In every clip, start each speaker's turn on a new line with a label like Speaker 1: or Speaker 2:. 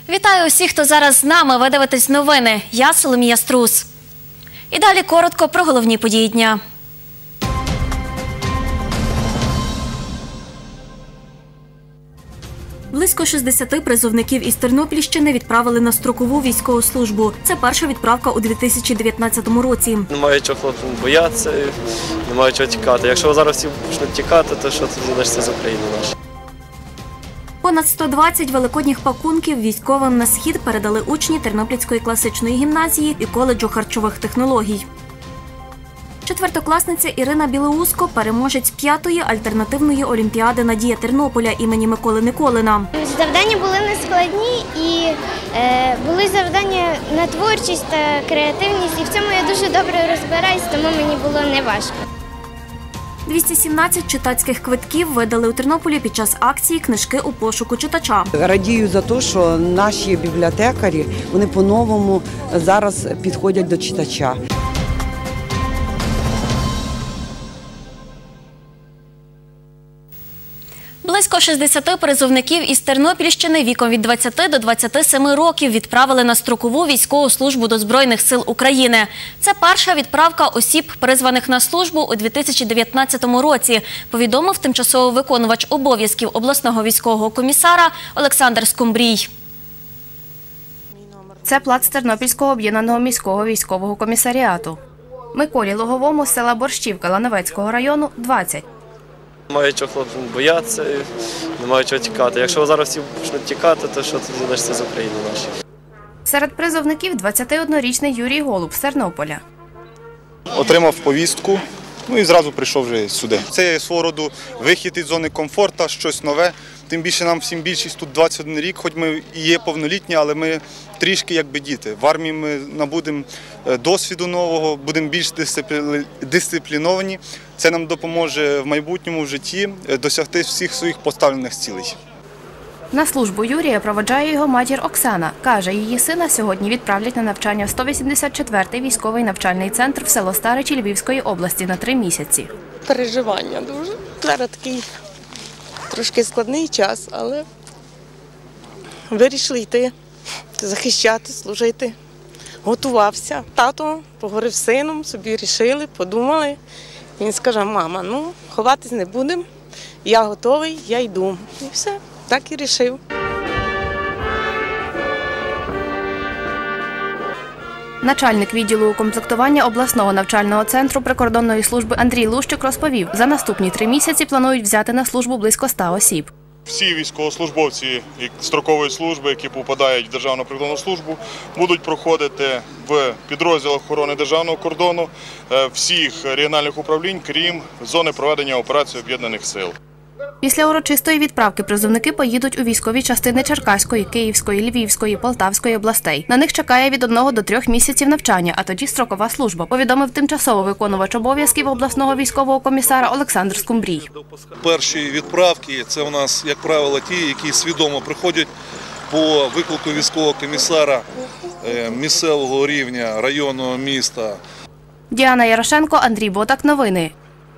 Speaker 1: Вітаю усіх, хто зараз з нами. Ви дивитесь новини. Я Соломія Струс. І далі коротко про головні події дня. Близько 60 призовників із Тернопільщини відправили на строкову військову службу. Це перша відправка у 2019 році.
Speaker 2: Немає чого хлопцям боятися, немає чого тікати. Якщо зараз всі почнуть тікати, то що тоді лишиться з України наша?
Speaker 1: Понад 120 великодніх пакунків військовим на схід передали учні Тернопільської класичної гімназії і коледжу харчових технологій. Четвертокласниця Ірина Білоуско – переможець 5-ї альтернативної олімпіади «Надія Тернополя» імені Миколи Николина.
Speaker 3: Завдання були нескладні і були завдання на творчість та креативність. І в цьому я дуже добре розбираюсь, тому мені було неважко.
Speaker 1: 217 читацьких квитків видали у Тернополі під час акції «Книжки у пошуку читача».
Speaker 4: Радію за те, що наші бібліотекарі, вони по-новому зараз підходять до читача.
Speaker 1: Близько 60 призовників із Тернопільщини віком від 20 до 27 років відправили на строкову військову службу до Збройних сил України. Це перша відправка осіб, призваних на службу у 2019 році, повідомив тимчасово виконувач обов'язків обласного військового комісара Олександр Скумбрій.
Speaker 5: Це плац Тернопільського об'єднаного міського військового комісаріату. Миколі Логовому з села Борщівка Лановецького району – 20.
Speaker 2: Немає чого хлопцям боятися, немає чого тікати. Якщо зараз всі почнуть тікати, то що тоді лишиться з України наша?
Speaker 5: Серед призовників 21-річний Юрій Голуб з Тернополя.
Speaker 6: Отримав повістку, і зразу прийшов вже сюди. Це є свого роду вихід із зони комфорту, щось нове. Тим більше нам всім більшість тут 21 рік, хоч ми і є повнолітні, але ми трішки якби діти. В армії ми набудемо досвіду нового, будемо більш дисципліновані. Це нам допоможе в майбутньому в житті досягти всіх своїх поставлених цілей.
Speaker 5: На службу Юрія проводжає його матір Оксана. Каже, її сина сьогодні відправлять на навчання в 184-й військовий навчальний центр в село Старичі Львівської області на 3 місяці.
Speaker 7: Переживання дуже. Зараз такий трошки складний час, але вирішили йти, захищати, служити. Готувався. Тато поговорив з сином, собі вирішили, подумали. Він скаже: мама, ховатись не будемо, я готовий, я йду. І все, так і вирішив.
Speaker 5: Начальник відділу укомплектування обласного навчального центру прикордонної служби Андрій Лущик розповів, за наступні 3 місяці планують взяти на службу близько 100 осіб.
Speaker 8: Всі військовослужбовці строкової служби, які попадають в Державну прикордонну службу, будуть проходити в підрозділах охорони державного кордону всіх регіональних управлінь, крім зони проведення операції Об'єднаних сил.
Speaker 5: Після урочистої відправки призовники поїдуть у військові частини Черкаської, Київської, Львівської, Полтавської областей. На них чекає від 1 до 3 місяців навчання, а тоді строкова служба, повідомив тимчасово виконувач обов'язків обласного військового комісара Олександр Скумбрій.
Speaker 9: Перші відправки – це у нас, як правило, ті, які свідомо приходять по виклику військового комісара місцевого рівня, районного міста.
Speaker 5: Діана Ярошенко, Андрій Ботак. Новини.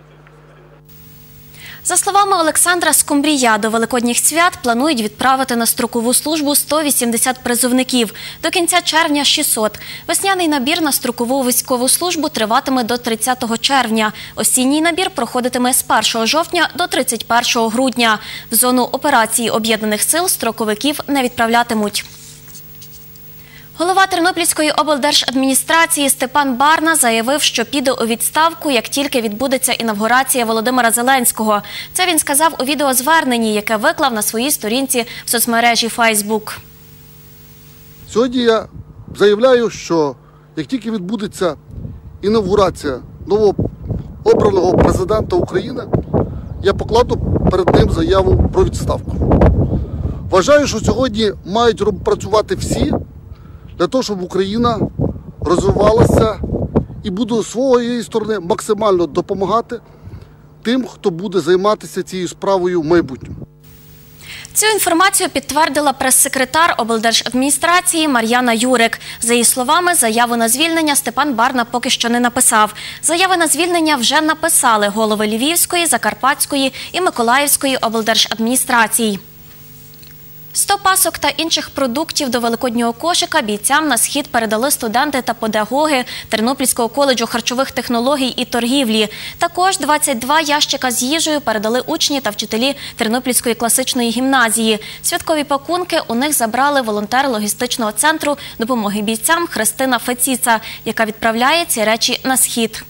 Speaker 1: За словами Олександра Скумбрія, до Великодніх свят планують відправити на строкову службу 180 призовників. До кінця червня – 600. Весняний набір на строкову військову службу триватиме до 30 червня. Осінній набір проходитиме з 1 жовтня до 31 грудня. В зону операції Об'єднаних сил строковиків не відправлятимуть. Голова Тернопільської облдержадміністрації Степан Барна заявив, що піде у відставку, як тільки відбудеться інавгурація Володимира Зеленського. Це він сказав у відеозверненні, яке виклав на своїй сторінці в соцмережі Facebook.
Speaker 10: Сьогодні я заявляю, що як тільки відбудеться інавгурація новообраного президента України, я покладу перед ним заяву про відставку. Вважаю, що сьогодні мають працювати всі, для того, щоб Україна розвивалася, і буду з своєї сторони максимально допомагати тим, хто буде займатися цією справою в майбутньому.
Speaker 1: Цю інформацію підтвердила прес-секретар облдержадміністрації Мар'яна Юрик. За її словами, заяву на звільнення Степан Барна поки що не написав. Заяви на звільнення вже написали голови Львівської, Закарпатської і Миколаївської облдержадміністрацій. 100 пасок та інших продуктів до великоднього кошика бійцям на схід передали студенти та педагоги Тернопільського коледжу харчових технологій і торгівлі. Також 22 ящика з їжею передали учні та вчителі Тернопільської класичної гімназії. Святкові пакунки у них забрали волонтер логістичного центру допомоги бійцям Христина Феціца, яка відправляє ці речі на схід.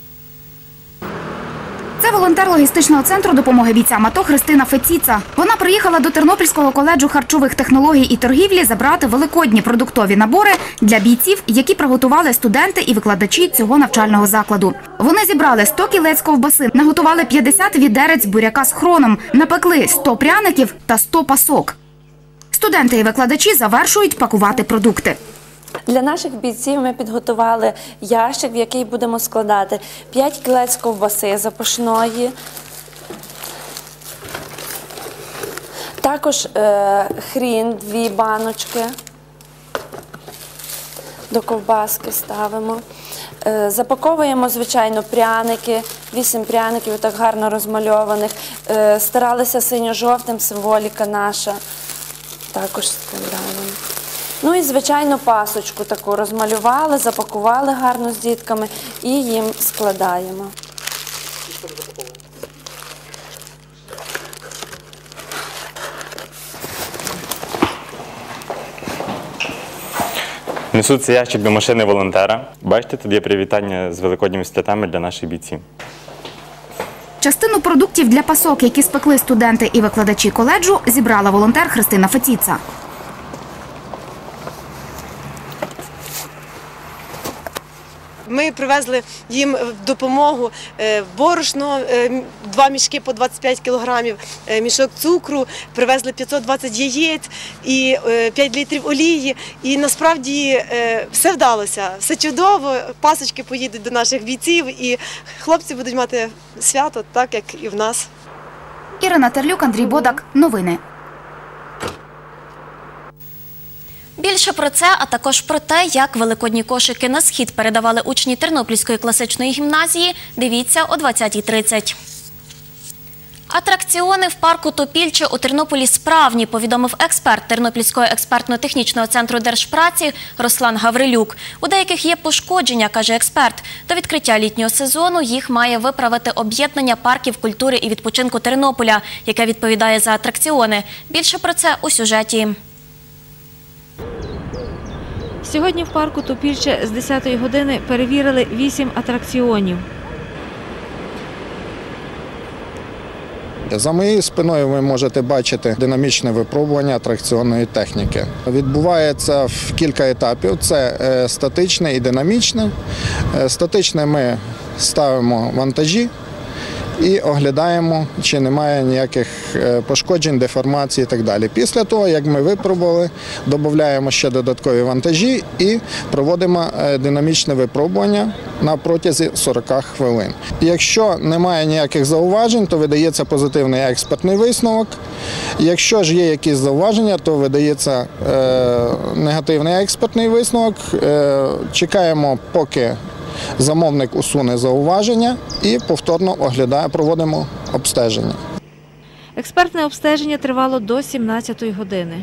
Speaker 11: Це волонтер логістичного центру допомоги бійцям АТО Христина Феціца. Вона приїхала до Тернопільського коледжу харчових технологій і торгівлі забрати великодні продуктові набори для бійців, які приготували студенти і викладачі цього навчального закладу. Вони зібрали 100 кілець ковбаси, наготували 50 відерець буряка з хроном, напекли 100 пряників та 100 пасок. Студенти і викладачі завершують пакувати продукти.
Speaker 12: Для наших бійців ми підготували ящик, в який будемо складати 5 кілець ковбаси запашної, також хрін 2 баночки, до ковбаски ставимо. Запаковуємо, звичайно, пряники, 8 пряників, так гарно розмальованих. Старалися синьо-жовтим, символіка наша, також складаємо. Ну і, звичайно, пасочку таку розмалювали, запакували гарно з дітками і їм складаємо.
Speaker 13: Несу цей ящик до машини волонтера. Бачите, тут є привітання з великодніми святами для наших бійців.
Speaker 11: Частину продуктів для пасок, які спекли студенти і викладачі коледжу, зібрала волонтер Христина Феціца.
Speaker 14: Ми привезли їм в допомогу борошно, 2 мішки по 25 кілограмів, мішок цукру, привезли 520 яєць і 5 літрів олії. І насправді все вдалося, все чудово, пасочки поїдуть до наших бійців і хлопці будуть мати свято, так як і в нас.
Speaker 11: Ірина Терлюк, Андрій Бодак. Новини.
Speaker 1: Більше про це, а також про те, як великодні кошики на схід передавали учні Тернопільської класичної гімназії, дивіться о 20:30. Атракціони в парку Топільче у Тернополі справні, повідомив експерт Тернопільського експертно-технічного центру держпраці Руслан Гаврилюк. У деяких є пошкодження, каже експерт. До відкриття літнього сезону їх має виправити об'єднання парків культури і відпочинку Тернополя, яке відповідає за атракціони. Більше про це у сюжеті.
Speaker 15: Сьогодні в парку Топільче з 10-ї години перевірили 8 атракціонів.
Speaker 16: За моєю спиною ви можете бачити динамічне випробування атракціонної техніки. Відбувається в кілька етапів. Це статичне і динамічне. Статичне ми ставимо вантажі і оглядаємо, чи немає ніяких пошкоджень, деформацій і так далі. Після того, як ми випробували, додаємо ще додаткові вантажі і проводимо динамічне випробування на протязі 40 хвилин. Якщо немає ніяких зауважень, то видається позитивний експертний висновок. Якщо ж є якісь зауваження, то видається негативний експертний висновок. Чекаємо, поки замовник усуне зауваження і повторно проводимо обстеження.
Speaker 15: Експертне обстеження тривало до 17-ї години.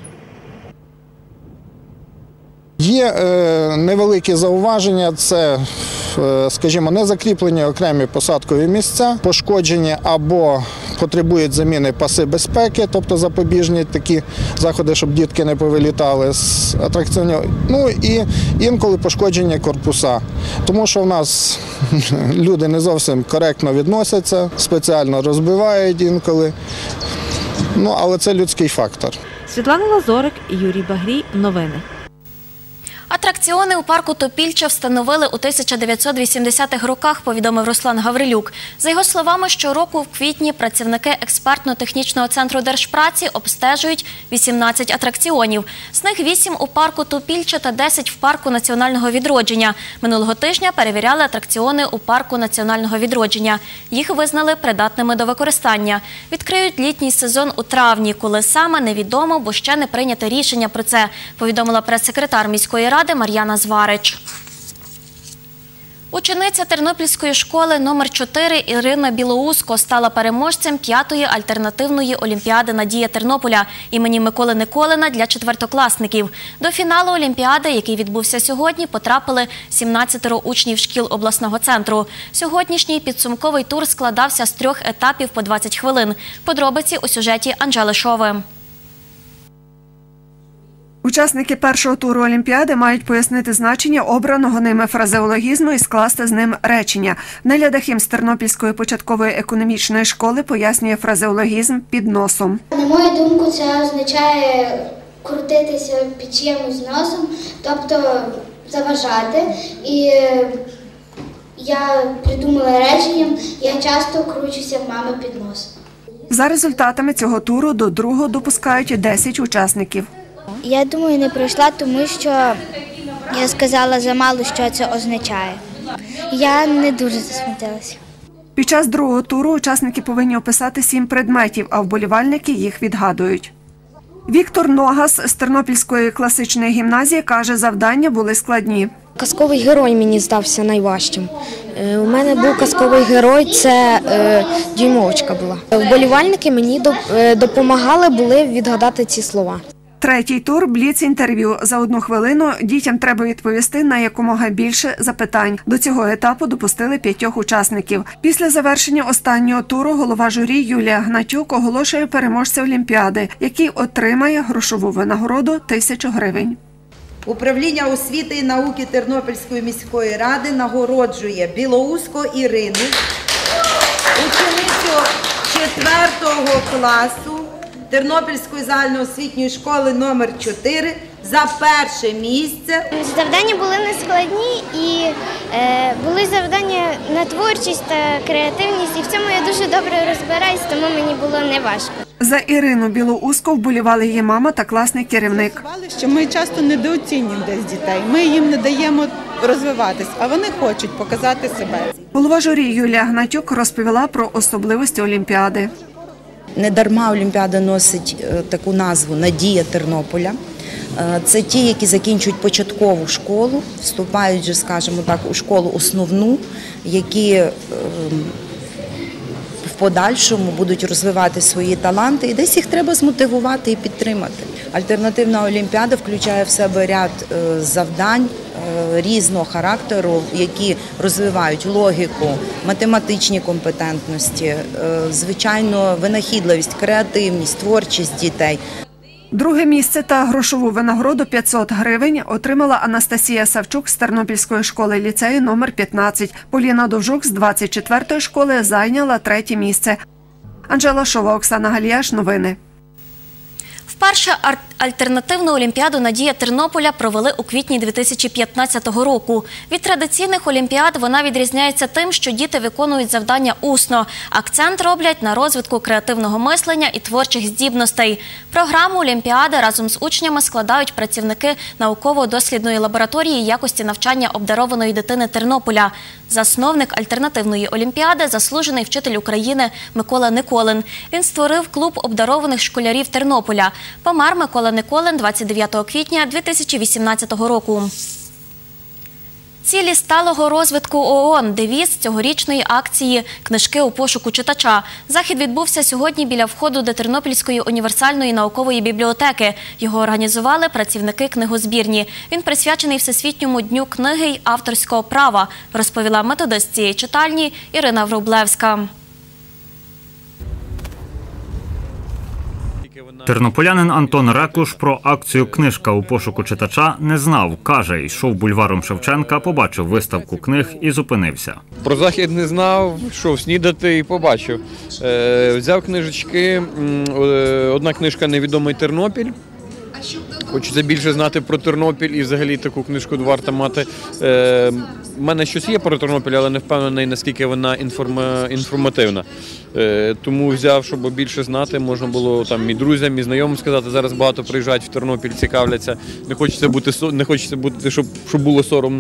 Speaker 16: Є невеликі зауваження, це, скажімо, незакріплені окремі посадкові місця, пошкоджені або потребують заміни паси безпеки, тобто запобіжні такі заходи, щоб дітки не повилітали з атракціонів. Ну і інколи пошкоджені корпуса, тому що в нас люди не зовсім коректно відносяться, спеціально розбивають інколи, ну, але це людський фактор.
Speaker 15: Світлана Лазорик, Юрій Багрій. Новини.
Speaker 1: Атракціони у парку Топільче встановили у 1980-х роках, повідомив Руслан Гаврилюк. За його словами, щороку в квітні працівники експертно-технічного центру держпраці обстежують 18 атракціонів. З них 8 у парку Топільче та 10 в парку національного відродження. Минулого тижня перевіряли атракціони у парку національного відродження. Їх визнали придатними до використання. Відкриють літній сезон у травні, коли саме невідомо, бо ще не прийняте рішення про це, повідомила прес-секретар міської ради Мар'яна Зварич. Учениця Тернопільської школи номер 4 Ірина Білоуско стала переможцем 5-ї альтернативної олімпіади «Надія Тернополя» імені Миколи Николина для четвертокласників. До фіналу олімпіади, який відбувся сьогодні, потрапили 17 учнів шкіл обласного центру. Сьогоднішній підсумковий тур складався з 3 етапів по 20 хвилин. Подробиці у сюжеті Анжели Шови.
Speaker 17: Учасники першого туру Олімпіади мають пояснити значення обраного ними фразеологізму і скласти з ним речення. Неля Дахім з Тернопільської початкової економічної школи пояснює фразеологізм «під носом».
Speaker 18: На мою думку, це означає крутитися під чимось носом, тобто заважати. І я придумала реченням «я часто кручуся в мами під носом».
Speaker 17: За результатами цього туру до другого допускають 10 учасників.
Speaker 3: Я думаю, не пройшла, тому що я сказала замало, що це означає. Я не дуже засмутилася.
Speaker 17: Під час другого туру учасники повинні описати 7 предметів, а вболівальники їх відгадують. Віктор Ногас з Тернопільської класичної гімназії каже, завдання були складні.
Speaker 19: Казковий герой мені здався найважчим. У мене був казковий герой, це Дюймовочка була. Вболівальники мені допомагали були відгадати ці слова.
Speaker 17: Третій тур – бліц-інтерв'ю. За 1 хвилину дітям треба відповісти на якомога більше запитань. До цього етапу допустили 5 учасників. Після завершення останнього туру голова журі Юлія Гнатюк оголошує переможця Олімпіади, який отримає грошову винагороду 1000 гривень.
Speaker 20: Управління освіти і науки Тернопільської міської ради нагороджує Білоуско Ірину, ученицю 4 класу Тернопільської загальноосвітньої школи номер 4 за перше місце.
Speaker 3: Завдання були нескладні і були завдання на творчість та креативність. І в цьому я дуже добре розбираюсь, тому мені було неважко.
Speaker 17: За Ірину Білоуско вболівали її мама та класний керівник.
Speaker 21: Що ми часто недооцінюємо десь дітей, ми їм не даємо розвиватись, а вони хочуть показати себе.
Speaker 17: Голова журі Юлія Гнатюк розповіла про особливості Олімпіади.
Speaker 22: Недарма Олімпіада носить таку назву «Надія Тернополя». Це ті, які закінчують початкову школу, вступають вже, скажімо так, у школу основну, які в подальшому будуть розвивати свої таланти, і десь їх треба змотивувати і підтримати. Альтернативна Олімпіада включає в себе ряд завдань різного характеру, які розвивають логіку, математичні компетентності, звичайно, винахідливість, креативність, творчість дітей.
Speaker 17: Друге місце та грошову винагороду 500 гривень отримала Анастасія Савчук з Тернопільської школи ліцею номер 15. Поліна Довжук з 24-ї школи зайняла 3-є місце. Анжела Шова, Оксана Галіяш. Новини.
Speaker 1: Вперше альтернативну олімпіаду «Надія Тернополя» провели у квітні 2015 року. Від традиційних олімпіад вона відрізняється тим, що діти виконують завдання усно. Акцент роблять на розвитку креативного мислення і творчих здібностей. Програму олімпіади разом з учнями складають працівники науково-дослідної лабораторії якості навчання обдарованої дитини Тернополя. Засновник альтернативної олімпіади – заслужений вчитель України Микола Николин. Він створив клуб обдарованих школярів Тернополя. Помер Микола Николин 29 квітня 2018 року. Цілі сталого розвитку ООН – девіз цьогорічної акції «Книжки у пошуку читача». Захід відбувся сьогодні біля входу до Тернопільської універсальної наукової бібліотеки. Його організували працівники книгозбірні. Він присвячений Всесвітньому дню книги й авторського права, розповіла методист цієї читальні Ірина Врублевська.
Speaker 23: Тернополянин Антон Рекуш про акцію «Книжка у пошуку читача» не знав. Каже, йшов бульваром Шевченка, побачив виставку книг і зупинився.
Speaker 24: Про захід не знав, йшов снідати і побачив. Взяв книжечки, одна книжка «Невідомий Тернопіль». Хочеться більше знати про Тернопіль і взагалі таку книжку варто мати. У мене щось є про Тернопіль, але не впевнений, наскільки вона інформативна. Тому взяв, щоб більше знати, можна було там і друзям, і знайомим сказати. Зараз багато приїжджають в Тернопіль, цікавляться. Не хочеться бути, щоб було соромно.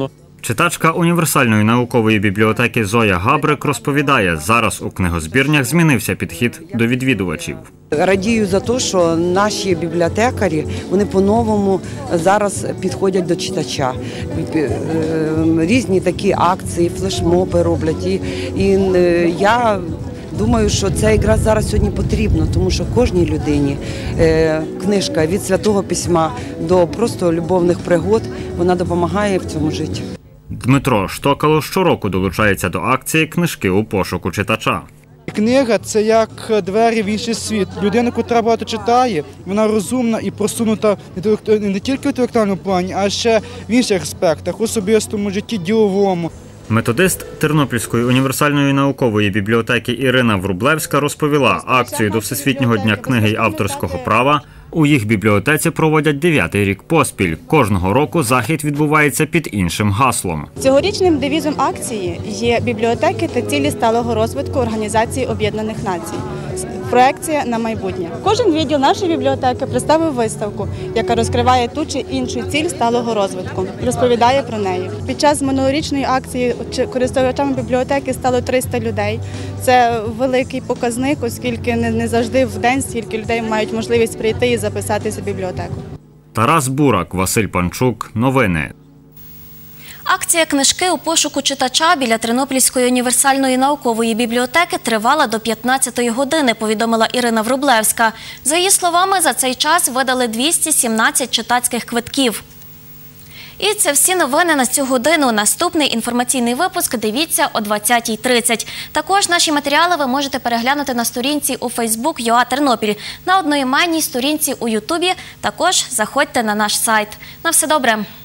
Speaker 23: Читачка універсальної наукової бібліотеки Зоя Габрик розповідає, зараз у книгозбірнях змінився підхід до відвідувачів.
Speaker 2: Радію за те, що наші бібліотекарі, вони по-новому зараз підходять до читача. Різні такі акції, флешмоби роблять. І я думаю, що ця ігра зараз сьогодні потрібна, тому що кожній людині книжка від Святого Письма до просто любовних пригод, вона допомагає в цьому житті.
Speaker 23: Дмитро Штокало щороку долучається до акції «Книжки у пошуку читача».
Speaker 4: Книга – це як двері в інший світ. Людина, яка багато читає, вона розумна і просунута не тільки в інтелектуальному плані, а ще в інших аспектах, особистому житті, діловому.
Speaker 23: Методист Тернопільської універсальної наукової бібліотеки Ірина Врублевська розповіла, акцію до Всесвітнього дня книги й авторського права у їх бібліотеці проводять 9-й рік поспіль. Кожного року захід відбувається під іншим гаслом.
Speaker 6: Цьогорічним девізом акції є бібліотеки та цілі сталого розвитку Організації Об'єднаних Націй. Проекція на майбутнє. Кожен відділ нашої бібліотеки представив виставку, яка розкриває ту чи іншу ціль сталого розвитку, розповідає про неї. Під час минулорічної акції користувачами бібліотеки стало 300 людей. Це великий показник, оскільки не завжди в день стільки людей мають можливість прийти і записатися в бібліотеку.
Speaker 23: Тарас Бурак, Василь Панчук. Новини.
Speaker 1: Акція «Книжки у пошуку читача» біля Тернопільської універсальної наукової бібліотеки тривала до 15-ї години, повідомила Ірина Врублевська. За її словами, за цей час видали 217 читацьких квитків. І це всі новини на цю годину. Наступний інформаційний випуск дивіться о 20:30. Також наші матеріали ви можете переглянути на сторінці у Facebook Тернопіль, на одноіменній сторінці у Ютубі. Також заходьте на наш сайт. На все добре!